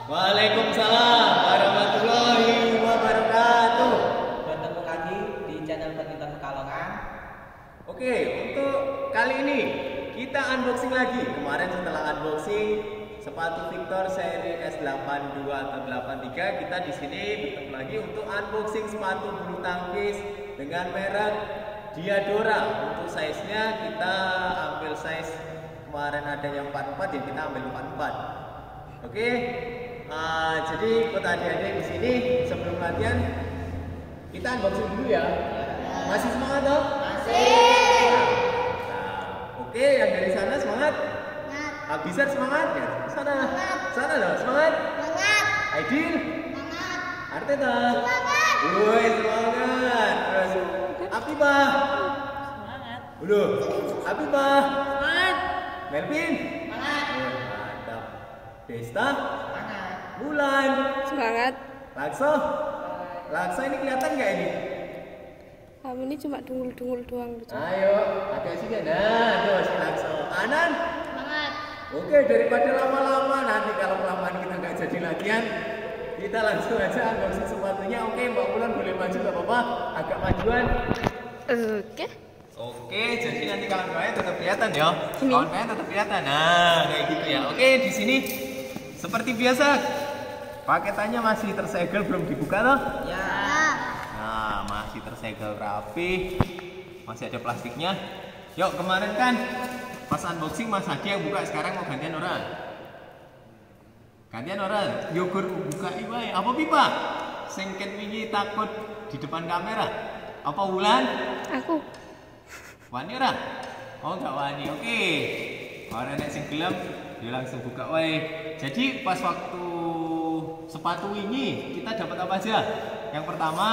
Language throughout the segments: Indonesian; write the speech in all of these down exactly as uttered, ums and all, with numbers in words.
Waalaikumsalam warahmatullahi wabarakatuh. Bertemu lagi di channel Badminton Pekalongan. Oke, untuk kali ini kita unboxing lagi. Kemarin setelah unboxing sepatu Victor seri S delapan puluh dua atau delapan puluh tiga, kita di sini bertemu lagi untuk unboxing sepatu bulu tangkis dengan merek Diadora. Untuk size-nya kita ambil size, kemarin ada yang empat puluh empat, ya kita ambil empat puluh empat. Oke. Uh, jadi buat adik-adik di sini sebelum latihan kita unboxing dulu ya. Masih semangat toh? Masih. Nah, oke, yang dari sana semangat? Semangat. Abisar semangat ya? Sana. Semangat. Sana loh, semangat. Semangat. Aidil? Semangat. Arteta? Semangat. Woi, semangat. Terus Apipah? Semangat. Udah. Apipah? Semangat. Melvin? Semangat. Oh, mantap. Desta? Semangat. Bulan? Semangat. Lakso? Lakso ini kelihatan nggak ini? Kamu ini cuma dungul-dungul doang. Lucu. Ayo, agak sini. Nah, tuh si Lakso. Anan? Semangat. Oke, daripada lama-lama nanti kalau kelamaan kita nggak jadi latihan, kita langsung aja unboxing sepatunya. Oke, Mbak Bulan boleh maju nggak apa-apa? Agak majuan. Oke. Oke, jadi nanti kawan-kawannya tetap kelihatan ya. Ini. Kawan-kawannya tetap kelihatan. Nah, kayak gitu ya. Oke, di sini seperti biasa paketannya masih tersegel, belum dibuka toh? Ya. Nah, masih tersegel rapi, masih ada plastiknya. Yuk, kemarin kan pas unboxing Mas Hadi yang buka, sekarang mau gantian orang. Gantian orang, yogur buka iwae. Apa pipa? Sengket wingi takut di depan kamera. Apa Wulan? Aku. Wani ora? Oh, enggak wani. Oke. Ora nek sing gelem dia langsung buka wae. Jadi pas waktu sepatu ini kita dapat apa aja? Yang pertama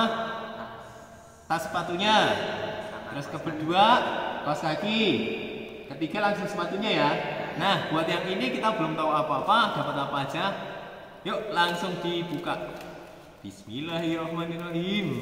tas sepatunya, terus kedua kaos kaki, ketiga langsung sepatunya ya. Nah, buat yang ini kita belum tahu apa-apa, dapat apa aja. Yuk langsung dibuka. Bismillahirrahmanirrahim.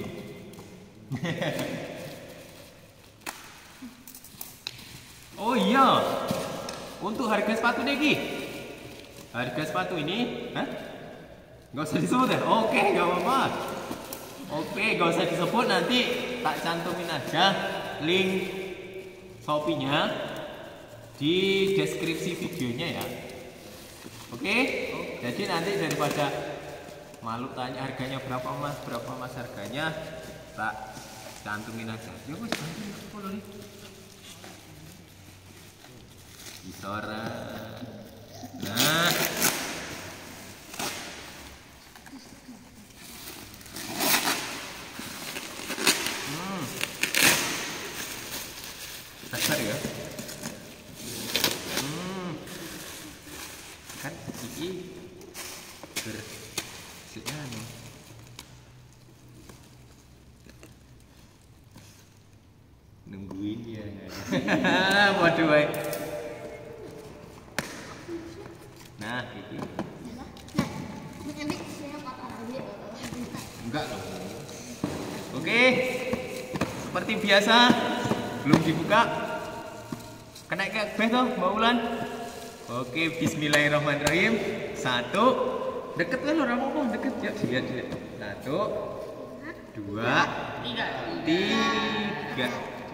Oh iya, untuk harga sepatu nih, harga sepatu ini, hah? Gak usah disebut ya? Oke, gak apa-apa. Oke, gak usah disebut, nanti tak cantumin aja link Shopee-nya di deskripsi videonya ya. Oke, jadi nanti daripada malu tanya harganya berapa mas, berapa mas harganya, tak cantumin aja. Ya bos, cantumin sepuluh nih. Isora. Nah. Hmm. Besar ya. Hmm. Kan iki ber anu. Nungguin ya. Waduh baik. Nah, ini. Enggak loh. Oke. Seperti biasa, belum dibuka. Kena kayak beh toh, Mbak Ulan. Oke, bismillahirrahmanirrahim. Satu. Deket kan orang ngomong, deket ya. Lihat, lihat. Satu. Dua. Tiga. Tiga.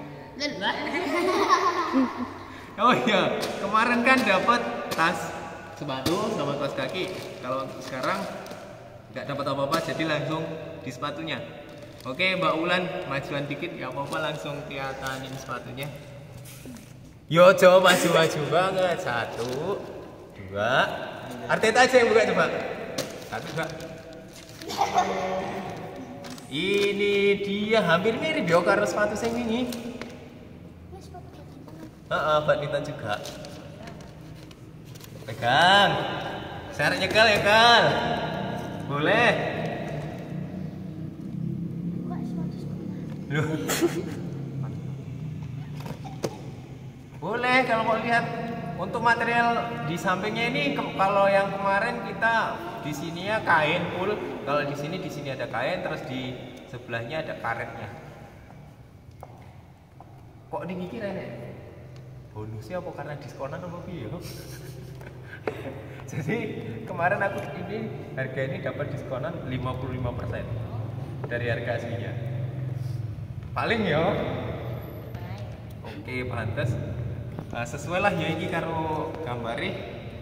Oh iya, kemarin kan dapat tas sepatu sama kaos kaki. Kalau sekarang nggak dapat apa-apa, jadi langsung di sepatunya. Oke, Mbak Ulan majuan dikit, nggak apa-apa, langsung kelihatanin sepatunya. Yo, coba maju-maju banget. Satu, dua. Arteta aja yang buka coba. Satu, dua. Ini dia hampir mirip yo karo sepatu sing wingi. Heeh, badminton juga. Pegang. Syarat nyekel ya, Kal. Boleh. Loh. Boleh kalau mau lihat. Untuk material di sampingnya ini, kalau yang kemarin kita di sini ya kain full. Kalau di sini di sini ada kain, terus di sebelahnya ada karetnya. Kok dikira ini? Bonusnya apa karena diskonan apa piye? Jadi kemarin aku ini harga ini dapat diskonan lima puluh lima persen dari harga aslinya. Paling ya. Oke, pantes. Uh, sesuai lah ya ini karo gambare.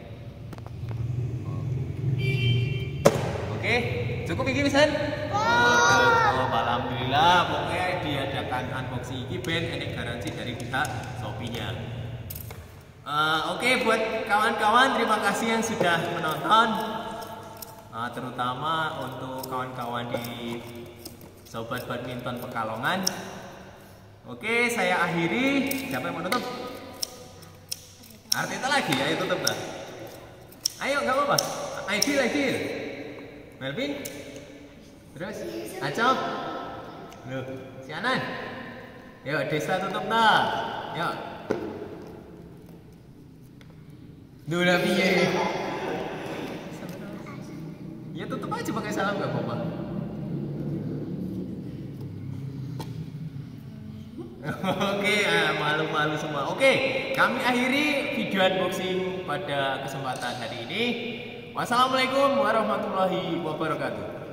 Oke, cukup iki pisan? Oh, alhamdulillah pokoknya diadakan unboxing iki ben enek garansi dari pihak Shopee-nya. Uh, Oke, okay, buat kawan-kawan terima kasih yang sudah menonton, uh, terutama untuk kawan-kawan di Sobat Badminton Pekalongan. Oke, okay, saya akhiri. Siapa yang mau tutup? Arteta lagi, ayo tutup lah. Ayo, nggak apa-apa. Aidil, Aidil, Melvin, terus Acok, loh, si Anan. Yuk, Desa tutup dah. Yuk. Duh, lah piye? Ya tutup aja pakai salam nggak apa-apa. Oke, malu-malu semua. Oke, kami akhiri video unboxing pada kesempatan hari ini. Wassalamualaikum warahmatullahi wabarakatuh.